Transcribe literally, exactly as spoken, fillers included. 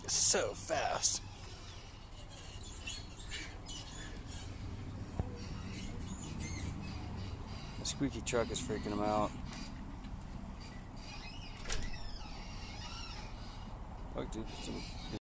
So fast. The squeaky truck is freaking him out. Look, dude,